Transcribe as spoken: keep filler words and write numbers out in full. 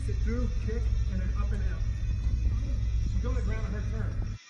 sit through, kick, and then up and out. She's on the ground on her turn.